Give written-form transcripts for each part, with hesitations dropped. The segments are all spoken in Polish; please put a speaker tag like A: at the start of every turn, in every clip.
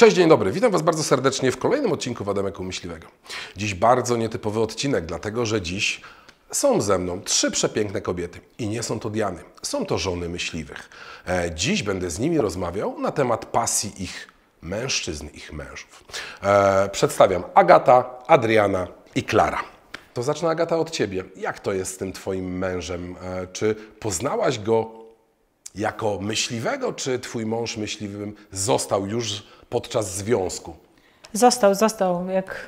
A: Cześć, dzień dobry. Witam Was bardzo serdecznie w kolejnym odcinku Wademeku Myśliwego. Dziś bardzo nietypowy odcinek, dlatego że dziś są ze mną trzy przepiękne kobiety. I nie są to Diany, są to żony myśliwych. Dziś będę z nimi rozmawiał na temat pasji ich mężczyzn, ich mężów. Przedstawiam Agata, Adriana i Klara. To zacznę, Agata, od Ciebie. Jak to jest z tym Twoim mężem? Czy poznałaś go jako myśliwego, czy Twój mąż myśliwym został już podczas związku?
B: Został.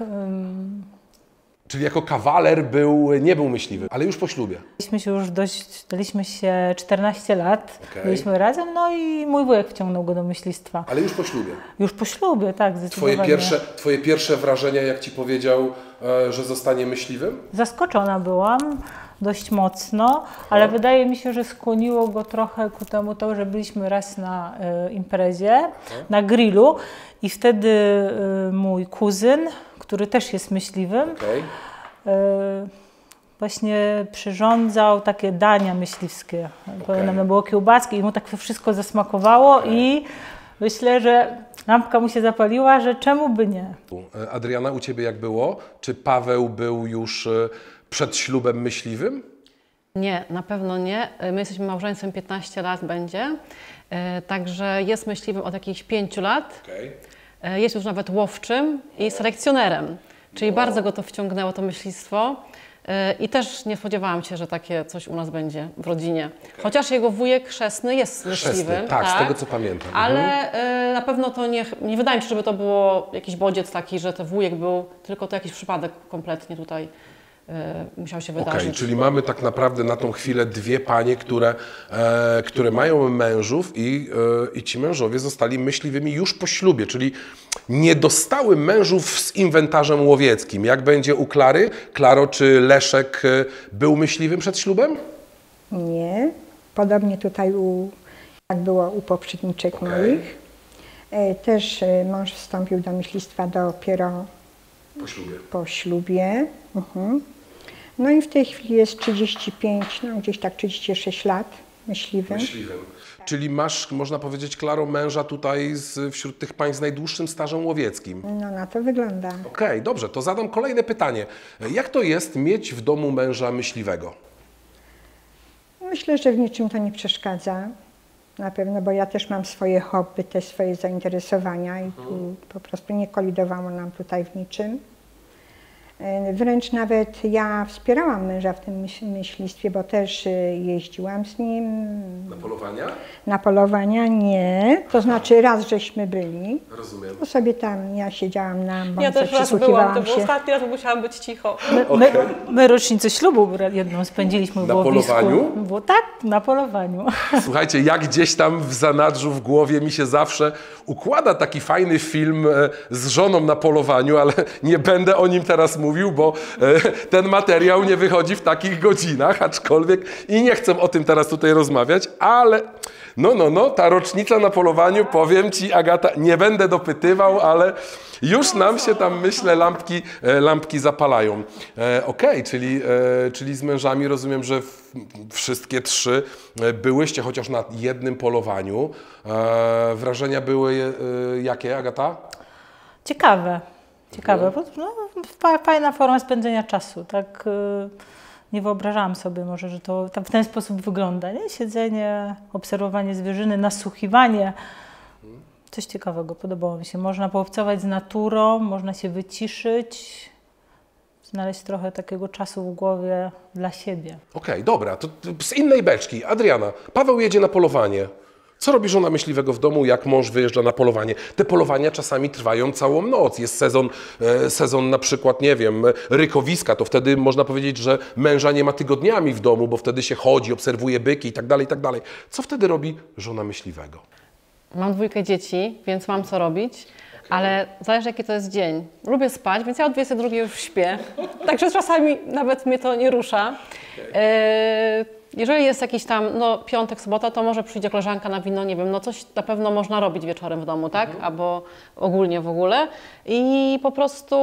A: Czyli jako kawaler nie był myśliwy, ale już po ślubie.
B: Daliśmy się 14 lat, byliśmy razem, no i mój wujek wciągnął go do myślistwa.
A: Ale już po ślubie?
B: Już po ślubie, tak, zdecydowanie.
A: Twoje pierwsze wrażenia, jak Ci powiedział, że zostanie myśliwym?
B: Zaskoczona byłam dość mocno, ale wydaje mi się, że skłoniło go trochę ku temu to, że byliśmy raz na imprezie, na grillu i wtedy mój kuzyn, który też jest myśliwym, właśnie przyrządzał takie dania myśliwskie. Nam było kiełbaski i mu tak to wszystko zasmakowało i myślę, że lampka mu się zapaliła, że czemu by nie.
A: Adriana, u Ciebie jak było? Czy Paweł był już przed ślubem myśliwym?
C: Nie, na pewno nie. My jesteśmy małżeństwem 15 lat będzie, także jest myśliwym od jakichś 5 lat. Jest już nawet łowczym i selekcjonerem, czyli bardzo go to wciągnęło, to myślistwo. I też nie spodziewałam się, że takie coś u nas będzie w rodzinie. Chociaż jego wujek chrzestny jest myśliwy.
A: Tak, z tego co pamiętam.
C: Ale na pewno to nie wydaje mi się, żeby to było jakiś bodziec taki, że to wujek był, tylko to jakiś przypadek kompletnie tutaj musiał się wydarzyć.
A: Czyli mamy tak naprawdę na tą chwilę dwie panie, które mają mężów i ci mężowie zostali myśliwymi już po ślubie, czyli nie dostały mężów z inwentarzem łowieckim. Jak będzie u Klary? Klaro, czy Leszek był myśliwym przed ślubem?
D: Nie. Podobnie tutaj jak było u poprzedniczek moich. Też mąż wstąpił do myślistwa dopiero po ślubie. No i w tej chwili jest 35, no gdzieś tak 36 lat myśliwym.
A: Czyli masz, można powiedzieć, Klaro, męża tutaj wśród tych pań z najdłuższym stażem łowieckim.
D: No na to wygląda.
A: Okej, dobrze, to zadam kolejne pytanie. Jak to jest mieć w domu męża myśliwego?
D: Myślę, że w niczym to nie przeszkadza. Na pewno, bo ja też mam swoje hobby, te swoje zainteresowania i tu po prostu nie kolidowało nam tutaj w niczym. Wręcz nawet ja wspierałam męża w tym myślistwie, bo też jeździłam z nim.
A: Na polowania?
D: Na polowania nie, to znaczy raz żeśmy byli.
A: Rozumiem.
D: To sobie tam ja siedziałam na bące,
C: Ja też raz byłam, to był ostatni raz, bo musiałam być cicho.
B: My rocznicę ślubu jedną spędziliśmy w łowisku.
A: Na polowaniu?
B: Tak, na polowaniu.
A: Słuchajcie, jak gdzieś tam w zanadrzu, w głowie mi się zawsze układa taki fajny film z żoną na polowaniu, ale nie będę o nim teraz mówił, bo ten materiał nie wychodzi w takich godzinach, aczkolwiek i nie chcę o tym teraz tutaj rozmawiać, ale ta rocznica na polowaniu, powiem Ci, Agata, nie będę dopytywał, ale już nam się tam, myślę, lampki zapalają. Czyli z mężami rozumiem, że wszystkie trzy byłyście chociaż na jednym polowaniu. Wrażenia były jakie, Agata?
B: Ciekawe, bo fajna forma spędzenia czasu, tak? Nie wyobrażałam sobie może, że to w ten sposób wygląda, nie? Siedzenie, obserwowanie zwierzyny, nasłuchiwanie. Coś ciekawego, podobało mi się. Można poobcować z naturą, można się wyciszyć, znaleźć trochę takiego czasu w głowie dla siebie.
A: Okej, dobra, to z innej beczki. Adriana, Paweł jedzie na polowanie. Co robi żona myśliwego w domu, jak mąż wyjeżdża na polowanie? Te polowania czasami trwają całą noc. Jest sezon na przykład, nie wiem, rykowiska. To wtedy można powiedzieć, że męża nie ma tygodniami w domu, bo wtedy się chodzi, obserwuje byki i tak dalej, i tak dalej. Co wtedy robi żona myśliwego?
C: Mam 2 dzieci, więc mam co robić, ale zależy jaki to jest dzień. Lubię spać, więc ja o 22 już śpię, także czasami nawet mnie to nie rusza. Jeżeli jest jakiś tam, piątek, sobota, to może przyjdzie koleżanka na wino, nie wiem, coś na pewno można robić wieczorem w domu, tak? Albo ogólnie w ogóle. I po prostu,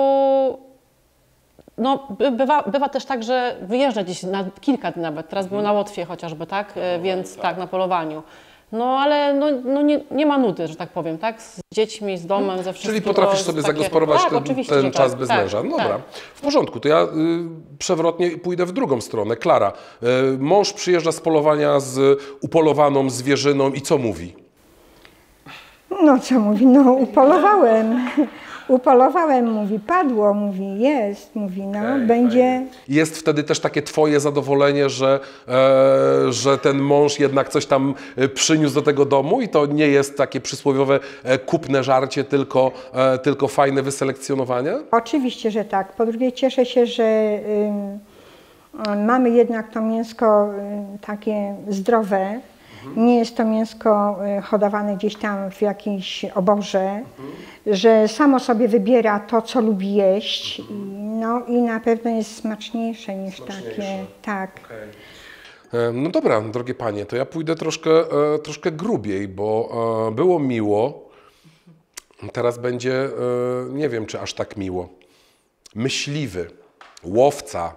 C: bywa też tak, że wyjeżdża gdzieś na kilka dni nawet. Teraz był na Łotwie chociażby, tak? Więc tak, na polowaniu. No ale nie ma nudy, że tak powiem, tak? Z dziećmi, z domem, ze wszystkim.
A: Czyli potrafisz sobie zagospodarować ten czas bez męża. No dobra,
C: tak.
A: w porządku, to ja przewrotnie pójdę w drugą stronę. Klara, mąż przyjeżdża z polowania z upolowaną zwierzyną i co mówi?
D: No co mówi? No upolowałem. Upolowałem, mówi, padło, mówi, jest, mówi, no, będzie.
A: Jest wtedy też takie twoje zadowolenie, że ten mąż jednak coś tam przyniósł do tego domu i to nie jest takie przysłowiowe kupne żarcie, tylko fajne wyselekcjonowanie?
D: Oczywiście, że tak. Po drugie cieszę się, że mamy jednak to mięsko takie zdrowe. Nie jest to mięsko hodowane gdzieś tam w jakimś oborze, że samo sobie wybiera to, co lubi jeść. No i na pewno jest smaczniejsze niż takie. Tak.
A: Okay. No dobra, drogie panie, to ja pójdę troszkę grubiej, bo było miło. Teraz będzie, nie wiem, czy aż tak miło. Myśliwy, łowca.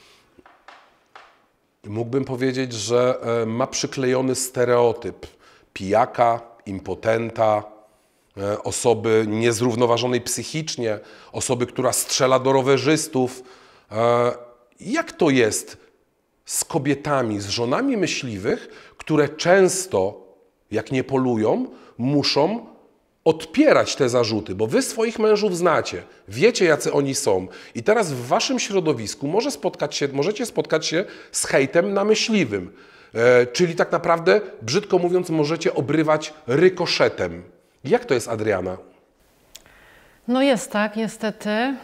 A: Mógłbym powiedzieć, że ma przyklejony stereotyp pijaka, impotenta, osoby niezrównoważonej psychicznie, osoby, która strzela do rowerzystów. Jak to jest z kobietami, z żonami myśliwych, które często, jak nie polują, muszą odpierać te zarzuty, bo wy swoich mężów znacie, wiecie, jacy oni są i teraz w waszym środowisku możecie spotkać się z hejtem na myśliwym, czyli tak naprawdę, brzydko mówiąc, możecie obrywać rykoszetem. Jak to jest, Adriana?
C: No jest tak, niestety.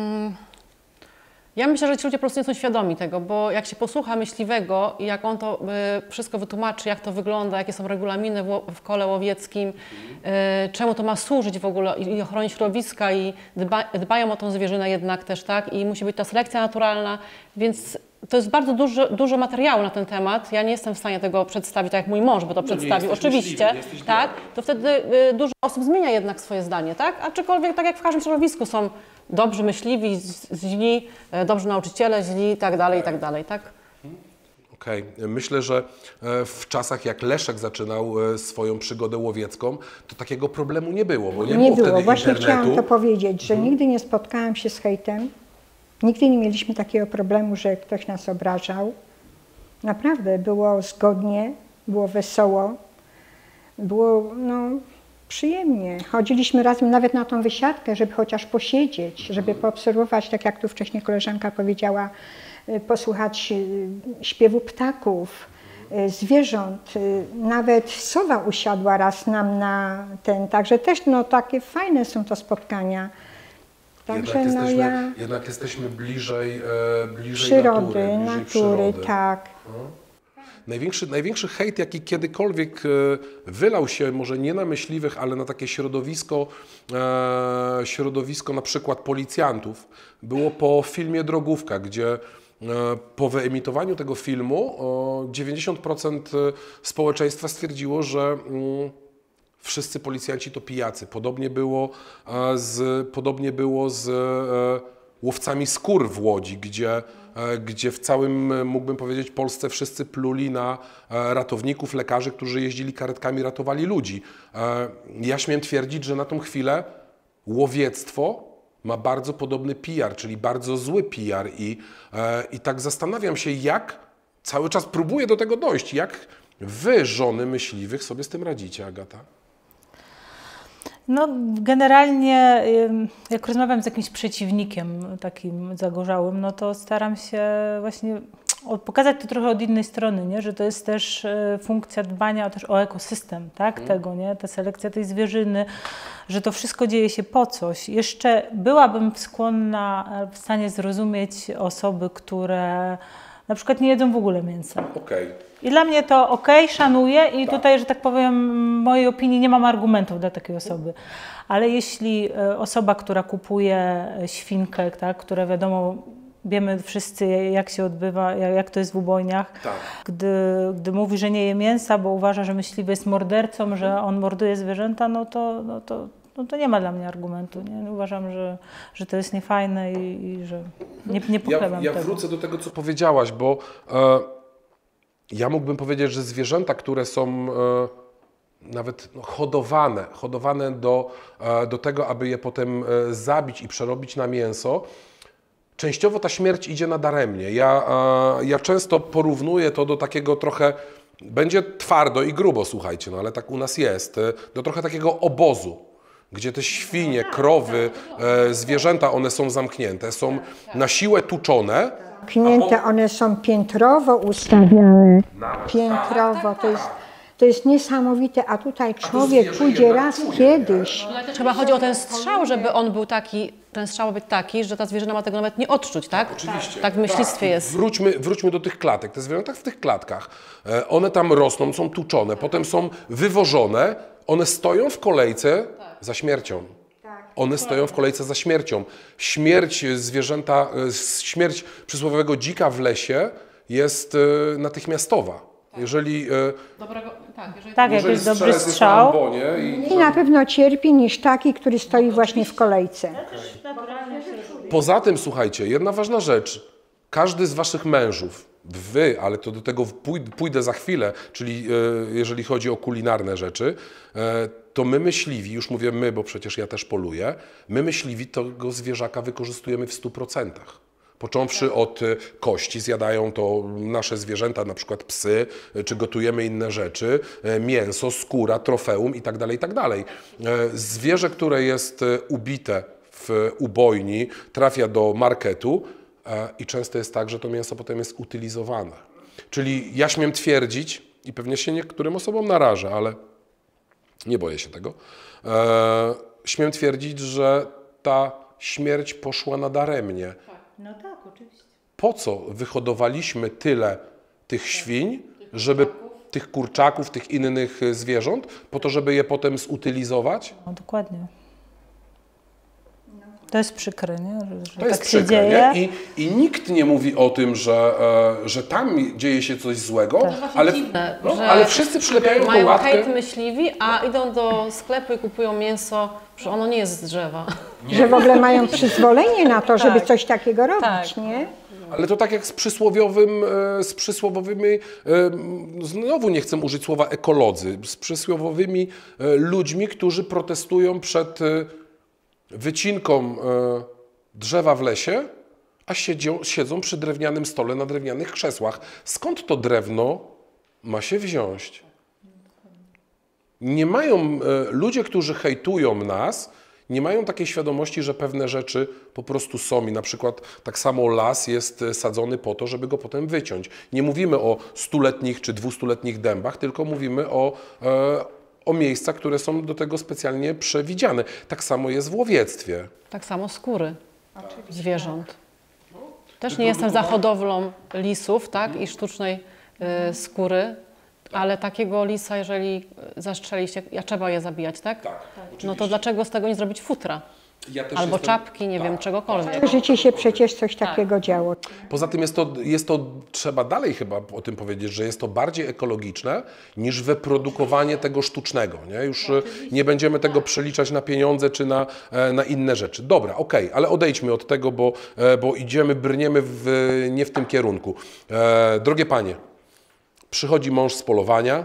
C: Ja myślę, że ci ludzie po prostu nie są świadomi tego, bo jak się posłucha myśliwego i jak on to wszystko wytłumaczy, jak to wygląda, jakie są regulaminy w kole łowieckim, czemu to ma służyć w ogóle i ochronić środowiska i dbają o tą zwierzynę jednak też, tak? I musi być ta selekcja naturalna, więc to jest bardzo dużo materiału na ten temat. Ja nie jestem w stanie tego przedstawić, tak jak mój mąż by to przedstawił, oczywiście, tak? To wtedy dużo osób zmienia jednak swoje zdanie, tak? Aczkolwiek tak jak w każdym środowisku są dobrzy myśliwi, źli, dobrzy nauczyciele, źli i tak dalej, tak?
A: Okej. Myślę, że w czasach jak Leszek zaczynał swoją przygodę łowiecką, to takiego problemu nie było, bo nie było wtedy
D: Właśnie
A: internetu.
D: chciałam to powiedzieć, że nigdy nie spotkałam się z hejtem, nigdy nie mieliśmy takiego problemu, że ktoś nas obrażał. Naprawdę było zgodnie, było wesoło, było przyjemnie. Chodziliśmy razem nawet na tą wysiadkę, żeby chociaż posiedzieć, żeby poobserwować, tak jak tu wcześniej koleżanka powiedziała, posłuchać śpiewu ptaków, zwierząt. Nawet sowa usiadła raz nam na ten, także też takie fajne są to spotkania. Także
A: jednak jesteśmy bliżej
D: przyrody,
A: natury,
D: tak.
A: Największy hejt, jaki kiedykolwiek wylał się, może nie na myśliwych, ale na takie środowisko na przykład policjantów, było po filmie Drogówka, gdzie po wyemitowaniu tego filmu 90% społeczeństwa stwierdziło, że wszyscy policjanci to pijacy. Podobnie było z łowcami skór w Łodzi, gdzie w całym, mógłbym powiedzieć, Polsce wszyscy pluli na ratowników, lekarzy, którzy jeździli karetkami, ratowali ludzi. Ja śmiem twierdzić, że na tą chwilę łowiectwo ma bardzo podobny PR, czyli bardzo zły PR i tak zastanawiam się, jak cały czas próbuję do tego dojść, jak wy, żony myśliwych, sobie z tym radzicie, Agata?
B: No generalnie jak rozmawiam z jakimś przeciwnikiem takim zagorzałym, no to staram się właśnie pokazać to trochę od innej strony, nie? Że to jest też funkcja dbania też o ekosystem, tak? Tego, nie? Ta selekcja tej zwierzyny, że to wszystko dzieje się po coś. Jeszcze byłabym skłonna w stanie zrozumieć osoby, które na przykład nie jedzą w ogóle mięsa. I dla mnie to szanuję i tutaj, że tak powiem, w mojej opinii nie mam argumentów dla takiej osoby. Ale jeśli osoba, która kupuje świnkę, tak, która wiadomo, wiemy wszyscy, jak się odbywa, jak to jest w ubojniach, gdy mówi, że nie je mięsa, bo uważa, że myśliwy jest mordercą, że on morduje zwierzęta, no to nie ma dla mnie argumentu. Nie? Uważam, że to jest niefajne i że nie pochlebam tego.
A: Ja wrócę do tego, co powiedziałaś, bo ja mógłbym powiedzieć, że zwierzęta, które są nawet hodowane do tego, aby je potem zabić i przerobić na mięso, częściowo ta śmierć idzie nadaremnie. Ja często porównuję to do takiego trochę, będzie twardo i grubo, słuchajcie, no ale tak u nas jest, do trochę takiego obozu, gdzie te świnie, krowy, zwierzęta, one są zamknięte, są na siłę tuczone.
D: Zamknięte, one są piętrowo ustawiane. Piętrowo, to jest niesamowite, a tutaj człowiek pójdzie raz kiedyś.
C: Chyba chodzi o ten strzał, żeby on był taki, ten strzał ma być taki, że ta zwierzyna ma tego nawet nie odczuć, tak?
A: Oczywiście.
C: Tak w myślistwie jest.
A: Wróćmy do tych klatek. Te zwierzęta w tych klatkach, one tam rosną, są tuczone, potem są wywożone, one stoją w kolejce za śmiercią. One stoją w kolejce za śmiercią. Śmierć zwierzęta, śmierć przysłowiowego dzika w lesie jest natychmiastowa. Jeżeli,
B: Tak, jak jest dobry strzał.
D: I na pewno cierpi niż taki, który stoi właśnie w kolejce.
A: Poza tym, słuchajcie, jedna ważna rzecz. Każdy z waszych mężów, wy, ale to do tego pójdę za chwilę, czyli jeżeli chodzi o kulinarne rzeczy, to my myśliwi, już mówię my, bo przecież ja też poluję, my myśliwi tego zwierzaka wykorzystujemy w 100%. Począwszy od kości, zjadają to nasze zwierzęta, na przykład psy, czy gotujemy inne rzeczy, mięso, skóra, trofeum itd., itd. Zwierzę, które jest ubite w ubojni, trafia do marketu i często jest tak, że to mięso potem jest utylizowane. Czyli ja śmiem twierdzić, i pewnie się niektórym osobom narażę, ale nie boję się tego, śmiem twierdzić, że ta śmierć poszła nadaremnie.
B: No tak, oczywiście.
A: Po co wyhodowaliśmy tyle tych świń, żeby tych kurczaków, tych innych zwierząt, po to, żeby je potem zutylizować?
B: No, dokładnie. To jest przykre, nie? Że
A: To jest
B: tak się
A: przykre,
B: dzieje.
A: nie? I nikt nie mówi o tym, że tam dzieje się coś złego, ale wszyscy przylepiają tą
C: Mają
A: łatkę.
C: hejt myśliwi, a idą do sklepu i kupują mięso, że ono nie jest z drzewa.
D: Że w ogóle mają przyzwolenie na to, żeby coś takiego robić, nie?
A: Ale to tak jak z przysłowiowymi, znowu nie chcę użyć słowa ekolodzy, z przysłowiowymi ludźmi, którzy protestują przed wycinką drzewa w lesie, a siedzą przy drewnianym stole na drewnianych krzesłach. Skąd to drewno ma się wziąć? Nie mają, ludzie, którzy hejtują nas, nie mają takiej świadomości, że pewne rzeczy po prostu są i na przykład tak samo las jest sadzony po to, żeby go potem wyciąć. Nie mówimy o 100-letnich czy 200-letnich dębach, tylko mówimy o miejscach, które są do tego specjalnie przewidziane. Tak samo jest w łowiectwie.
C: Tak samo skóry zwierząt. Też nie jestem za hodowlą lisów, tak, i sztucznej skóry, ale takiego lisa, jeżeli zastrzeliście, trzeba je zabijać, tak?
A: Tak,
C: no to dlaczego z tego nie zrobić futra?
A: Ja też
C: Albo
A: jestem-
C: czapki, nie wiem, czegokolwiek.
D: Życie się przecież coś takiego działo.
A: Poza tym jest to, trzeba dalej chyba o tym powiedzieć, że jest to bardziej ekologiczne niż wyprodukowanie tego sztucznego. Nie? Już nie będziemy tego przeliczać na pieniądze czy na inne rzeczy. Dobra, okej, ale odejdźmy od tego, bo brniemy nie w tym kierunku. Drogie panie, przychodzi mąż z polowania,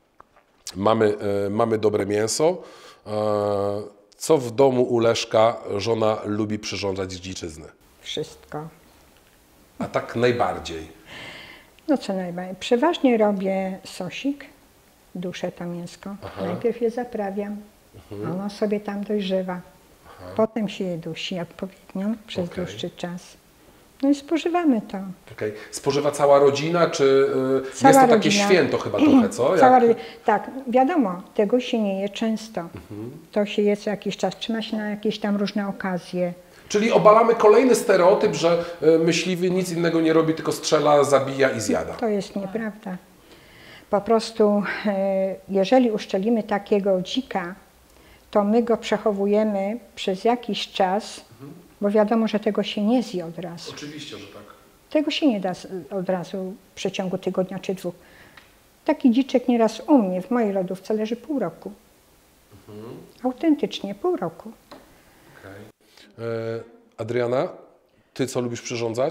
A: mamy dobre mięso. Co w domu u Leszka żona lubi przyrządzać z dziczyzny?
D: Wszystko.
A: A tak najbardziej.
D: No co najbardziej. Przeważnie robię sosik, duszę to mięsko. Najpierw je zaprawiam, ono sobie tam dojrzewa. Potem się je dusi odpowiednio przez dłuższy czas. No i spożywamy to.
A: Okay. Spożywa cała rodzina, czy
D: Cała
A: jest to takie
D: rodzina.
A: święto chyba trochę, co?
D: Cała rodzina. Tak, wiadomo, tego się nie je często. To się je co jakiś czas, trzyma się na jakieś tam różne okazje.
A: Czyli obalamy kolejny stereotyp, że myśliwy nic innego nie robi, tylko strzela, zabija i zjada.
D: To jest nieprawda. Po prostu, jeżeli uszczelimy takiego dzika, to my go przechowujemy przez jakiś czas, bo wiadomo, że tego się nie zje od razu.
A: Oczywiście, że tak.
D: Tego się nie da od razu w przeciągu tygodnia czy 2. Taki dziczek nieraz u mnie, w mojej lodówce leży pół roku. Autentycznie pół roku.
A: Okay. Adriana, ty co lubisz przyrządzać?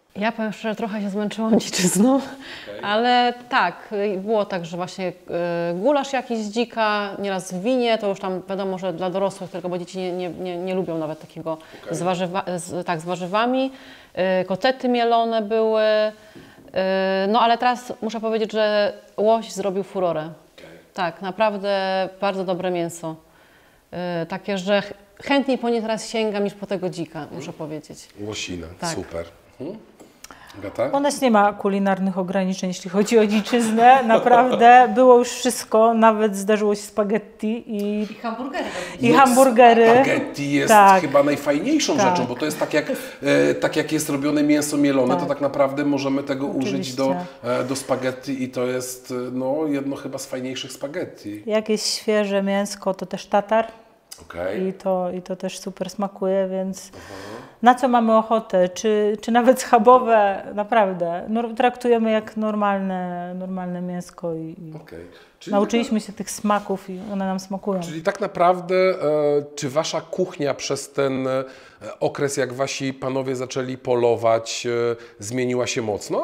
C: Ja powiem szczerze, trochę się zmęczyłam dziczyzną, ale tak, było tak, że właśnie gulasz jakiś z dzika, nieraz w winie, to już tam wiadomo, że dla dorosłych tylko, bo dzieci nie lubią nawet takiego z warzywami. Kotlety mielone były, no ale teraz muszę powiedzieć, że łoś zrobił furorę. Tak, naprawdę bardzo dobre mięso. Takie, że chętniej po nie teraz sięgam niż po tego dzika, muszę powiedzieć.
A: Łosina,
C: Tak.
A: super. Agata?
B: U nas nie ma kulinarnych ograniczeń, jeśli chodzi o dziczyznę. Naprawdę było już wszystko, nawet zdarzyło się spaghetti i hamburgery.
A: Spaghetti jest
B: Tak.
A: chyba najfajniejszą
B: Tak.
A: rzeczą, bo to jest tak jak jest robione mięso mielone, to tak naprawdę możemy tego użyć do spaghetti i to jest no, jedno chyba z fajniejszych spaghetti.
B: Jakieś świeże mięsko to też tatar.
A: Okay.
B: I to też super smakuje, więc na co mamy ochotę, czy nawet schabowe, naprawdę, traktujemy jak normalne mięsko i nauczyliśmy się tych smaków i one nam smakują.
A: Czyli tak naprawdę, czy wasza kuchnia przez ten okres, jak wasi panowie zaczęli polować, zmieniła się mocno?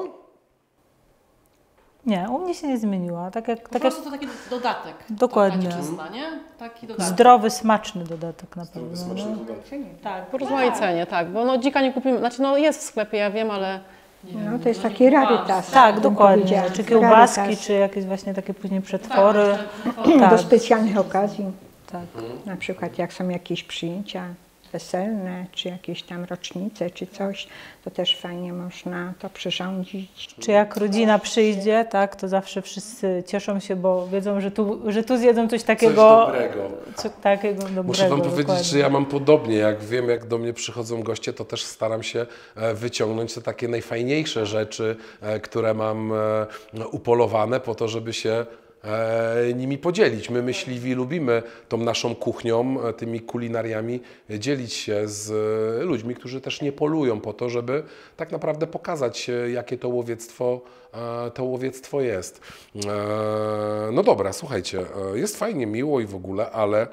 B: Nie, u mnie się nie zmieniła.
C: Po prostu to taki dodatek.
B: Dokładnie.
C: Taka dziczyzna, nie? Taki dodatek.
B: Zdrowy, smaczny dodatek na pewno.
C: Tak, po rozmaicenie, tak, bo no dzika nie kupimy, znaczy no jest w sklepie, ja wiem, ale...
D: No to jest taki rarytas.
B: Tak,
D: bym
B: dokładnie.
D: powiedziała.
B: Czy kiełbaski,
D: Rarytas.
B: czy jakieś właśnie takie później przetwory.
D: Do
B: Tak,
D: specjalnych okazji.
B: tak.
D: Na przykład jak są jakieś przyjęcia weselne, czy jakieś tam rocznice, czy coś, to też fajnie można to przyrządzić.
B: Czy jak rodzina przyjdzie, tak, to zawsze wszyscy cieszą się, bo wiedzą, że tu zjedzą coś takiego dobrego.
A: Muszę wam powiedzieć,
B: dokładnie.
A: że ja mam podobnie. Jak wiem, jak do mnie przychodzą goście, to też staram się wyciągnąć te takie najfajniejsze rzeczy, które mam upolowane po to, żeby się nimi podzielić. My myśliwi lubimy tą naszą kuchnią, tymi kulinariami dzielić się z ludźmi, którzy też nie polują po to, żeby tak naprawdę pokazać, jakie to łowiectwo jest. No dobra, słuchajcie, jest fajnie, miło i w ogóle, ale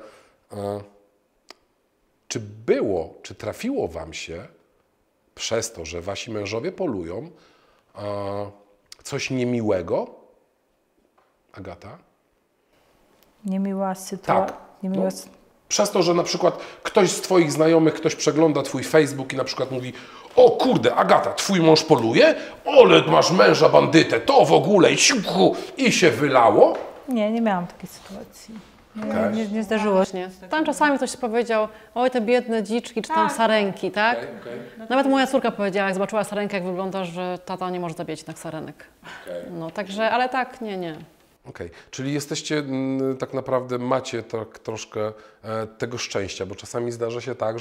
A: czy trafiło wam się przez to, że wasi mężowie polują, coś niemiłego? Agata?
B: Niemiła sytuacja.
A: Tak. Przez to, że na przykład ktoś z twoich znajomych, ktoś przegląda twój Facebook i na przykład mówi: o kurde, Agata, twój mąż poluje? Ole, masz męża bandytę, to w ogóle i się wylało?
B: Nie miałam takiej sytuacji.
A: Okay.
B: Nie zdarzyło się.
C: Tam czasami ktoś powiedział, oj te biedne dziczki, czy tam sarenki, tak?
A: Okay.
C: Nawet moja córka powiedziała, jak zobaczyła sarenkę, jak wyglądasz, że tata nie może zabijać jednak sarenek. No także, ale tak, nie.
A: Okej, czyli jesteście, tak naprawdę macie tak troszkę tego szczęścia, bo czasami zdarza się tak,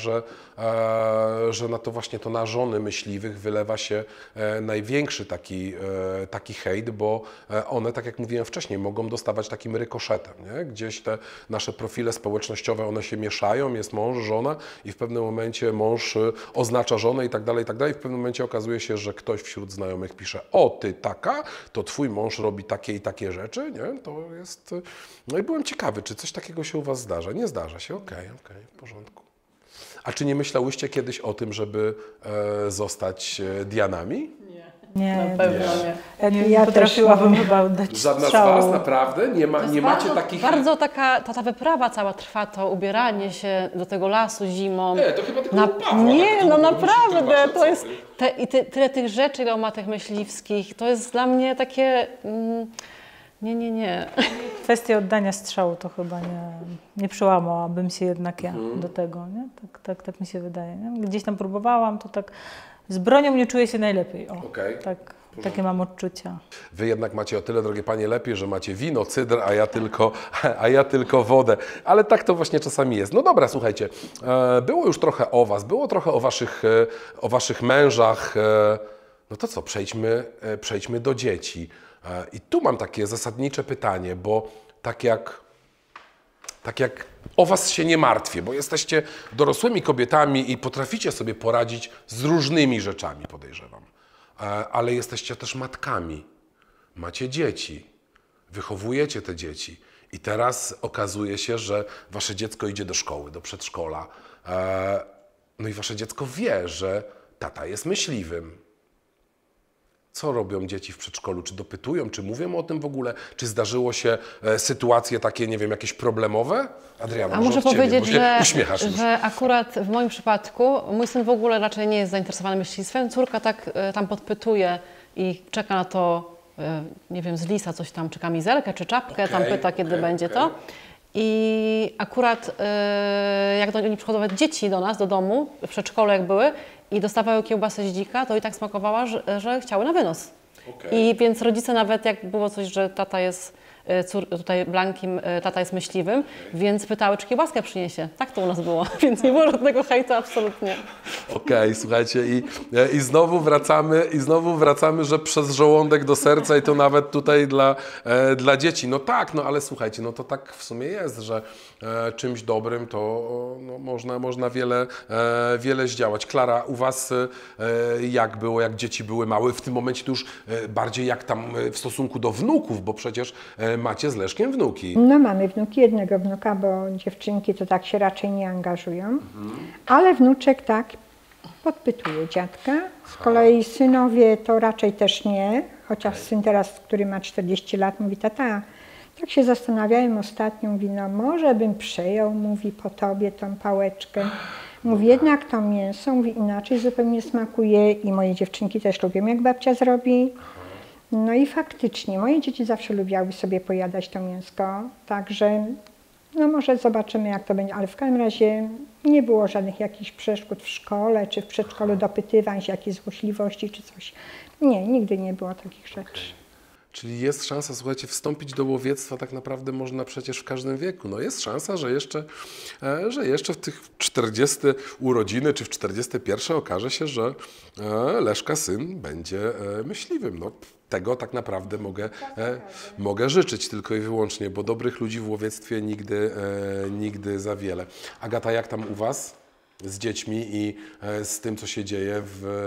A: że na to właśnie to na żony myśliwych wylewa się największy taki hejt, bo one, tak jak mówiłem wcześniej, mogą dostawać takim rykoszetem, nie? Gdzieś te nasze profile społecznościowe, one się mieszają, jest mąż, żona i w pewnym momencie mąż oznacza żonę i tak dalej, i w pewnym momencie okazuje się, że ktoś wśród znajomych pisze: o, ty taka, to twój mąż robi takie i takie rzeczy, nie? To jest... No i byłem ciekawy, czy coś takiego się u was zdarza. Nie zdarza się, okej, w porządku. A czy nie myślałyście kiedyś o tym, żeby zostać Dianami?
B: Nie,
C: Na pewno nie.
B: Ja nie potrafiłabym chyba oddać
A: Żadna
B: strzału.
A: z was naprawdę? Nie macie takich...
C: Bardzo ta wyprawa cała trwa, to ubieranie się do tego lasu zimą.
A: Nie, to chyba tylko u Pawła,
C: Nie,
A: tak
C: no
A: długo
C: naprawdę,
A: musisz
C: to jest... Tyle tych rzeczy, ile ma tych myśliwskich, to jest dla mnie takie... Nie.
B: Kwestia oddania strzału to chyba nie przełamałabym się jednak ja do tego, nie? Tak mi się wydaje. Nie? Gdzieś tam próbowałam, to tak z bronią nie czuję się najlepiej.
A: Okej.
B: Takie mam odczucia.
A: Wy jednak macie o tyle, drogie panie, lepiej, że macie wino, cydr, a ja tylko wodę. Ale tak to właśnie czasami jest. No dobra, słuchajcie, było już trochę o was, było trochę o waszych mężach. No to co, przejdźmy do dzieci. I tu mam takie zasadnicze pytanie, bo tak jak o was się nie martwię, bo jesteście dorosłymi kobietami i potraficie sobie poradzić z różnymi rzeczami, podejrzewam. Ale jesteście też matkami, macie dzieci, wychowujecie te dzieci i teraz okazuje się, że wasze dziecko idzie do szkoły, do przedszkola. No i wasze dziecko wie, że tata jest myśliwym. Co robią dzieci w przedszkolu? Czy dopytują, czy mówią o tym w ogóle? Czy zdarzyło się sytuacje takie, nie wiem, jakieś problemowe? Adriana,
C: A muszę
A: od ciebie,
C: powiedzieć,
A: bo się uśmiechasz już.
C: że akurat w moim przypadku mój syn w ogóle raczej nie jest zainteresowany myślistwem. Córka tak tam podpytuje i czeka na to, nie wiem, z lisa coś tam, czy kamizelkę, czy czapkę, tam pyta, kiedy będzie to. I akurat jak oni przychodzą dzieci do nas, do domu, w przedszkolu jak były i dostawały kiełbasę z dzika, to i tak smakowała, że chciały na wynos. I więc rodzice nawet jak było coś, że tata jest tutaj Blankim, tata jest myśliwym, więc pytały, czy kiełbaskę przyniesie. Tak to u nas było, więc nie było żadnego hejtu absolutnie.
A: Okej, słuchajcie, i znowu wracamy, że przez żołądek do serca i to nawet tutaj dla dzieci. No tak, no ale słuchajcie, no to tak w sumie jest, że czymś dobrym to no, można wiele zdziałać. Klara, u Was jak było, jak dzieci były małe? W tym momencie to już bardziej jak tam w stosunku do wnuków, bo przecież macie z Leszkiem wnuki.
D: No mamy wnuki, jednego wnuka, bo dziewczynki to tak się raczej nie angażują, ale wnuczek tak podpytuje dziadka. Z kolei synowie to raczej też nie, chociaż syn teraz, który ma 40 lat, mówi: tata, tak się zastanawiałem ostatnio, mówi, no może bym przejął, mówi, po tobie tą pałeczkę. Mówi, jednak to mięso, mówi, inaczej zupełnie smakuje i moje dziewczynki też lubią, jak babcia zrobi. No i faktycznie, moje dzieci zawsze lubiały sobie pojadać to mięsko, także no może zobaczymy, jak to będzie, ale w każdym razie nie było żadnych jakichś przeszkód w szkole czy w przedszkolu, dopytywań się, jakiejś złośliwości czy coś. Nie, nigdy nie było takich rzeczy.
A: Czyli jest szansa, słuchajcie, wstąpić do łowiectwa tak naprawdę można przecież w każdym wieku. No jest szansa, że jeszcze w tych 40 urodziny czy w 41 okaże się, że Leszka syn będzie myśliwym. No, tego tak naprawdę mogę życzyć tylko i wyłącznie, bo dobrych ludzi w łowiectwie nigdy za wiele. Agata, jak tam u Was? Z dziećmi i z tym, co się dzieje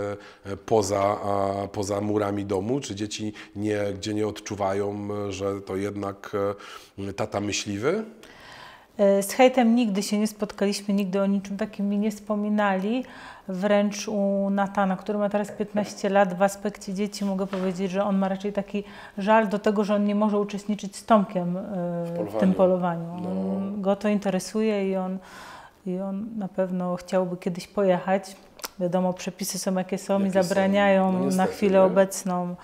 A: poza murami domu? Czy dzieci gdzie nie odczuwają, że to jednak tata myśliwy?
B: Z hejtem nigdy się nie spotkaliśmy, nigdy o niczym takim mi nie wspominali. Wręcz u Natana, który ma teraz 15 lat, w aspekcie dzieci mogę powiedzieć, że on ma raczej taki żal do tego, że on nie może uczestniczyć z Tomkiem w tym polowaniu.
A: No.
B: Go to interesuje i on na pewno chciałby kiedyś pojechać. Wiadomo, przepisy są jakie są i zabraniają
A: no niestety,
B: na chwilę obecną.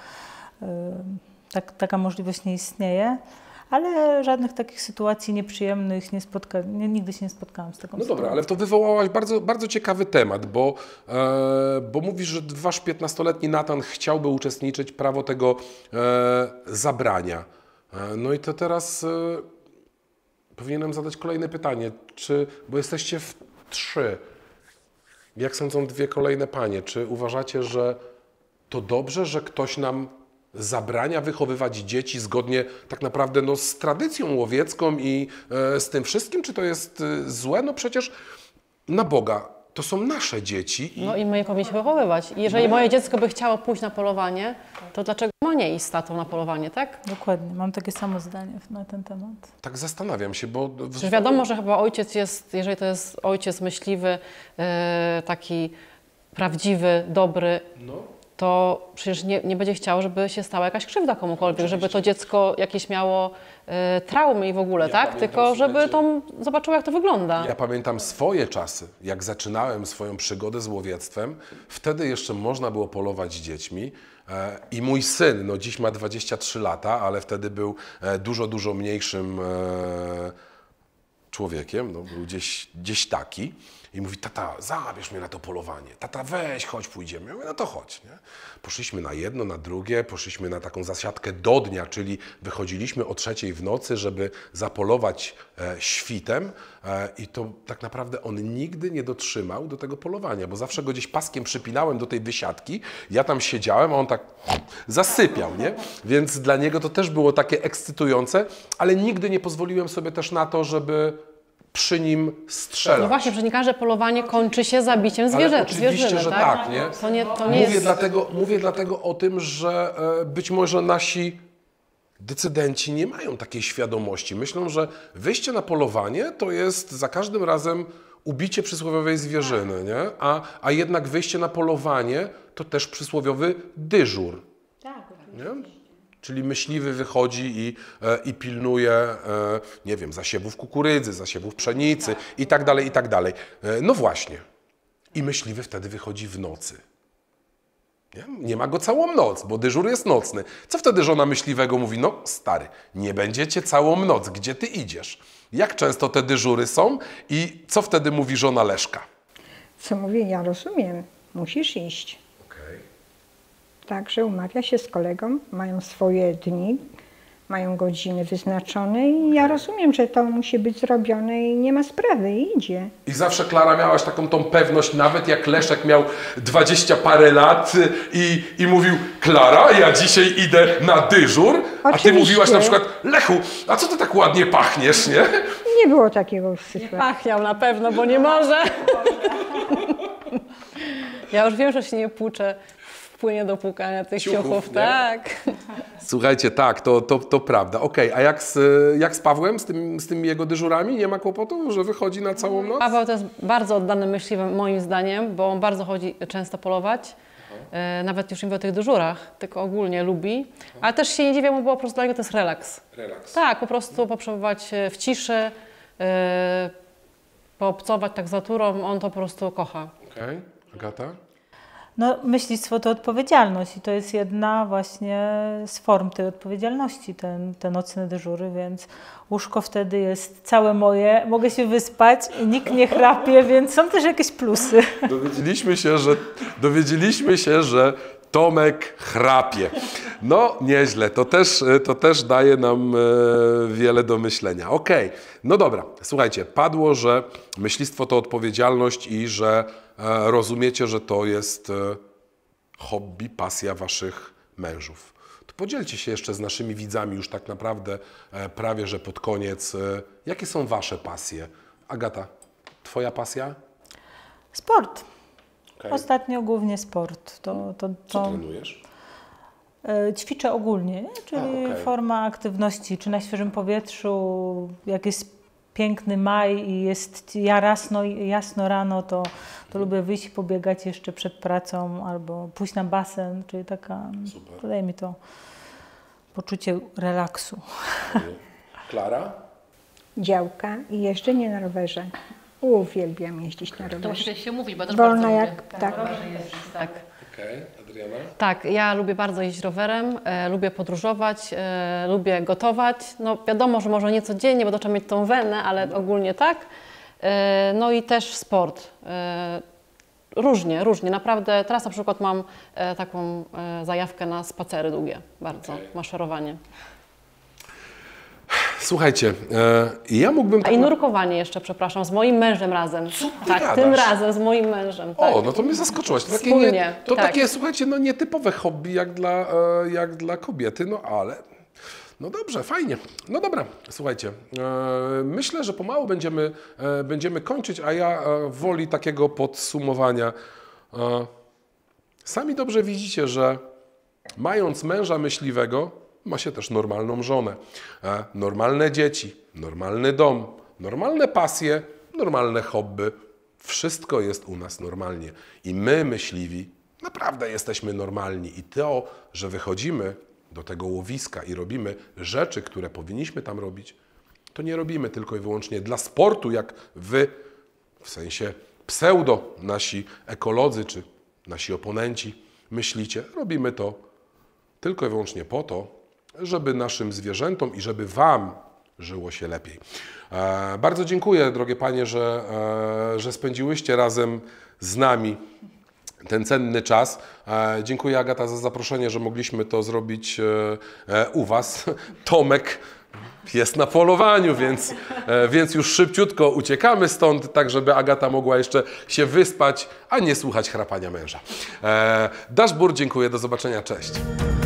B: Taka możliwość nie istnieje. Ale żadnych takich sytuacji nieprzyjemnych nigdy się nie spotkałam z taką sytuacją.
A: Dobra, ale to wywołałaś bardzo, bardzo ciekawy temat, bo mówisz, że wasz 15-letni Natan chciałby uczestniczyć, prawo tego zabrania. No i to teraz powinienem zadać kolejne pytanie, bo jesteście w 3. Jak sądzą 2 kolejne panie? Czy uważacie, że to dobrze, że ktoś nam zabrania wychowywać dzieci zgodnie tak naprawdę no, z tradycją łowiecką i z tym wszystkim? Czy to jest złe? No przecież na Boga, to są nasze dzieci.
C: No i my je powinniśmy wychowywać. I jeżeli moje dziecko by chciało pójść na polowanie, to dlaczego ma nie iść z tatą na polowanie, tak?
B: Dokładnie, mam takie samo zdanie na ten temat.
A: Tak zastanawiam się, bo...
C: Przecież wiadomo, że chyba ojciec jest, jeżeli to jest ojciec myśliwy, taki prawdziwy, dobry, to przecież nie będzie chciał, żeby się stała jakaś krzywda komukolwiek, żeby to dziecko jakieś miało traumy i w ogóle, tak? Tylko żeby to zobaczyło, jak to wygląda.
A: Ja pamiętam swoje czasy, jak zaczynałem swoją przygodę z łowiectwem, wtedy jeszcze można było polować z dziećmi i mój syn, no dziś ma 23 lata, ale wtedy był dużo mniejszym człowiekiem, no, był gdzieś taki. I mówi: tata, zabierz mnie na to polowanie. Tata, weź, chodź, pójdziemy. Ja mówię: no to chodź. Nie? Poszliśmy na jedno, na drugie, poszliśmy na taką zasiadkę do dnia, czyli wychodziliśmy o 3:00 w nocy, żeby zapolować świtem i to tak naprawdę on nigdy nie dotrzymał do tego polowania, bo zawsze go gdzieś paskiem przypinałem do tej wysiadki, ja tam siedziałem, a on tak zasypiał, nie? Więc dla niego to też było takie ekscytujące, ale nigdy nie pozwoliłem sobie też na to, żeby przy nim strzelać.
C: No właśnie, że nie każde polowanie kończy się zabiciem zwierzyny,
A: że
C: tak?
A: nie?
C: To nie jest...
A: Mówię dlatego o tym, że być może nasi decydenci nie mają takiej świadomości. Myślą, że wyjście na polowanie to jest za każdym razem ubicie przysłowiowej zwierzyny, nie? A jednak wyjście na polowanie to też przysłowiowy dyżur. Nie? Czyli myśliwy wychodzi i pilnuje, nie wiem, zasiewów kukurydzy, zasiewów pszenicy i tak dalej, i tak dalej. No właśnie. I myśliwy wtedy wychodzi w nocy. Nie ma go całą noc, bo dyżur jest nocny. Co wtedy żona myśliwego mówi? No stary, nie będziecie całą noc, gdzie ty idziesz? Jak często te dyżury są i co wtedy mówi żona Leszka?
D: Co mówię, ja rozumiem, musisz iść.
A: Okay.
D: Także umawia się z kolegą, mają swoje dni, mają godziny wyznaczone i ja rozumiem, że to musi być zrobione i nie ma sprawy, i idzie.
A: I zawsze, Klara, miałaś taką tą pewność, nawet jak Leszek miał 20 parę lat i mówił: Klara, ja dzisiaj idę na dyżur, a ty
D: Oczywiście.
A: mówiłaś na przykład: Lechu, a co ty tak ładnie pachniesz, nie?
D: Nie było takiego sytuacji.
C: Pachniał na pewno, bo nie może. Ja już wiem, że się nie płuczę. Wpłynie do płukania tych
A: Ciuchów,
C: ciuchów,
A: nie?
C: tak.
A: Słuchajcie, tak, to prawda. Okej, a jak z Pawłem, z tymi jego dyżurami? Nie ma kłopotu, że wychodzi na całą noc?
C: Paweł to jest bardzo oddany myśliwy moim zdaniem, bo on bardzo chodzi często polować. Nawet już nie mówię o tych dyżurach, tylko ogólnie lubi. Ale też się nie dziwię mu, bo po prostu dla niego to jest relaks.
A: Relaks.
C: Tak, po prostu poprzebywać w ciszy, poobcować tak z naturą, on to po prostu kocha.
A: Okej, Agata?
B: No, myślistwo to odpowiedzialność i to jest jedna właśnie z form tej odpowiedzialności, te nocne dyżury, więc łóżko wtedy jest całe moje, mogę się wyspać i nikt nie chrapie, więc są też jakieś plusy.
A: Dowiedzieliśmy się, że Tomek chrapie. No nieźle, to też daje nam wiele do myślenia. Okej, no dobra, słuchajcie, padło, że myślistwo to odpowiedzialność i że rozumiecie, że to jest hobby, pasja waszych mężów. To podzielcie się jeszcze z naszymi widzami już tak naprawdę prawie, że pod koniec. Jakie są wasze pasje? Agata, twoja pasja?
B: Sport.
A: Okay.
B: Ostatnio głównie sport.
A: Co trenujesz?
B: Ćwiczę ogólnie, nie? Czyli forma aktywności, czy na świeżym powietrzu, jak jest piękny maj i jest jasno rano, to lubię wyjść i pobiegać jeszcze przed pracą albo pójść na basen, czyli taka, daje mi to poczucie relaksu.
A: Klara?
D: Działka i jeżdżenie na rowerze. Uwielbiam jeździć na
C: To
D: rowerze.
C: muszę się mówić, bo też
D: Wolna
C: bardzo
D: jak
C: lubię.
D: ptak.
C: Tak.
A: Okej, Adriana?
C: Tak, ja lubię bardzo jeździć rowerem, lubię podróżować, lubię gotować. No wiadomo, że może nie codziennie, bo to trzeba mieć tą wenę, ale ogólnie tak. No i też sport. Różnie. Naprawdę. Teraz na przykład mam taką zajawkę na spacery długie, bardzo, maszerowanie.
A: Słuchajcie, ja mógłbym...
C: I nurkowanie jeszcze, przepraszam, z moim mężem razem.
A: Co ty
C: tak,
A: gadasz?
C: tym razem z moim mężem. Tak.
A: O, no to mnie zaskoczyłaś. To takie,
C: Wspólnie,
A: to
C: tak.
A: takie, słuchajcie, no nietypowe hobby jak dla kobiety, no ale... No dobrze, fajnie. No dobra, słuchajcie, myślę, że pomału będziemy kończyć, a ja woli takiego podsumowania. Sami dobrze widzicie, że mając męża myśliwego, ma się też normalną żonę, normalne dzieci, normalny dom, normalne pasje, normalne hobby. Wszystko jest u nas normalnie. I my, myśliwi, naprawdę jesteśmy normalni. I to, że wychodzimy do tego łowiska i robimy rzeczy, które powinniśmy tam robić, to nie robimy tylko i wyłącznie dla sportu, jak wy, w sensie pseudo, nasi ekolodzy czy nasi oponenci myślicie. Robimy to tylko i wyłącznie po to, żeby naszym zwierzętom i żeby wam żyło się lepiej. Bardzo dziękuję, drogie panie, że spędziłyście razem z nami ten cenny czas. Dziękuję, Agata, za zaproszenie, że mogliśmy to zrobić u was. Tomek jest na polowaniu, więc już szybciutko uciekamy stąd, tak żeby Agata mogła jeszcze się wyspać, a nie słuchać chrapania męża. Dashbur, dziękuję, do zobaczenia, cześć.